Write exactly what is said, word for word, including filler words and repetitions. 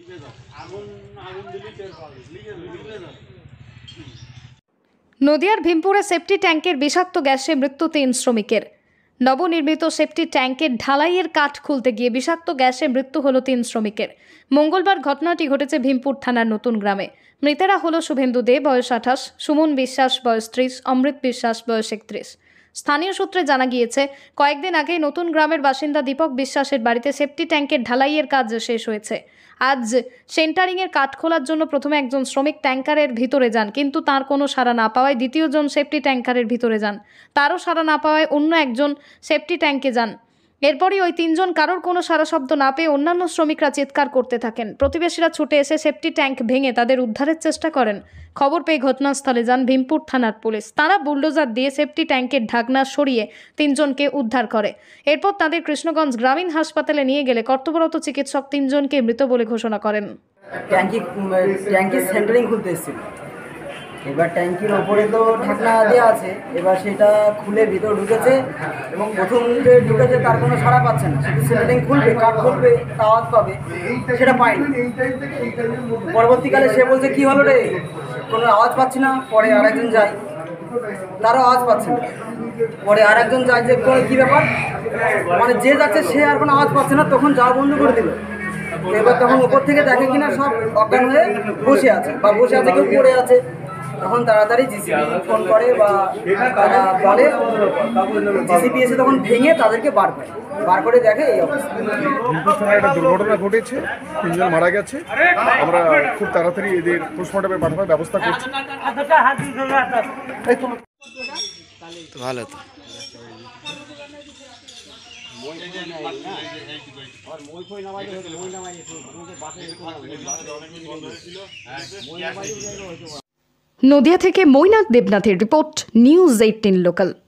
নদিয়ার ভীমপুরে সেফটি ট্যাঙ্কের বিষাক্ত গ্যাসে মৃত্যু তিন শ্রমিকের। নবনির্মিত সেফটি ট্যাঙ্কের ঢালাইয়ের কাঠ খুলতে গিয়ে বিষাক্ত গ্যাসে মৃত্যু হলো তিন শ্রমিকের। মঙ্গলবার ঘটনাটি ঘটেছে ভীমপুর থানার নতুন গ্রামে। মৃতেরা হলো শুভেন্দু দে বয়স আঠাশ, সুমন বিশ্বাস বয়স ত্রিশ, অমৃত বিশ্বাস বয়স একত্রিশ। স্থানীয় সূত্রে জানা গিয়েছে, কয়েকদিন আগে নতুন গ্রামের বাসিন্দা দীপক বিশ্বাসের বাড়িতে সেফটি ট্যাঙ্কের ঢালাইয়ের কাজ শেষ হয়েছে। আজ সেন্টারিংয়ের কাঠ খোলার জন্য প্রথমে একজন শ্রমিক ট্যাঙ্কারের ভিতরে যান, কিন্তু তার কোনো সাড়া না পাওয়ায় দ্বিতীয়জন সেফটি ট্যাঙ্কারের ভিতরে যান। তারও সাড়া না পাওয়ায় অন্য একজন সেফটি ট্যাঙ্কে যান। এরপরই ওই তিনজন কারোর কোনো সাড়া শব্দ না পেয়ে অন্যান্য শ্রমিকরা চিৎকার করতে থাকেন। প্রতিবেশীরা ছুটে এসে সেফটি ট্যাঙ্ক ভেঙে তাদের উদ্ধারের চেষ্টা করেন। খবর পেয়ে ঘটনাস্থলে যান ভীমপুর থানার পুলিশ। তারা বুলডোজার দিয়ে সেফটি ট্যাঙ্কের ঢাকনা সরিয়ে তিনজনকে উদ্ধার করে। এরপর তাদের কৃষ্ণগঞ্জ গ্রামীণ হাসপাতালে নিয়ে গেলে কর্তব্যরত চিকিৎসক তিনজনকে মৃত বলে ঘোষণা করেন। ট্যাঙ্কি ট্যাঙ্কি সেন্টারিং খুলতে এসেছিল, এবার ট্যাঙ্কির ওপরে তো ঢাকনা দেওয়া আছে, এবার সেটা খুলে ভিতর ঢুকেছে এবং প্রথম যে ঢুকেছে তার কোনো সাড়া পাচ্ছে না। সেটা সেন্টারিং খুলবে, কাঠ খুলবে, আওয়াজ পাবে, সেটা পায়নি। পরবর্তীকালে সে বলছে কি হলো রে, কোনো আওয়াজ পাচ্ছি না। পরে আরেকজন যায়, তারও আওয়াজ পাচ্ছে না। পরে আরেকজন যায় যে কী ব্যাপার, মানে যে যাচ্ছে সে আর কোনো আওয়াজ পাচ্ছে না, তখন যাওয়া বন্ধ করে দিল। এবার তখন উপর থেকে দেখে কিনা সব অজ্ঞান হয়ে বসে আছে বা বসে আছে, কেউ পড়ে আছে। তখন তাড়াতাড়ি জিসিপি ফোন করে বা তারা বলে, জিসিপি এসে তখন ভেঙে তাদেরকে বার করে বার করে দেখে এই অবস্থা। ভীমপুর থানায় একটা দুর্ঘটনা ঘটেছে, তিনজন মারা গেছে। আমরা খুব তাড়াতাড়ি এদের পোস্টমর্টমে পাঠানোর ব্যবস্থা করছি। ভালো তো নদিয়া থেকে মৈনাক দেবনাথের রিপোর্ট, নিউজ এইটিন লোকাল।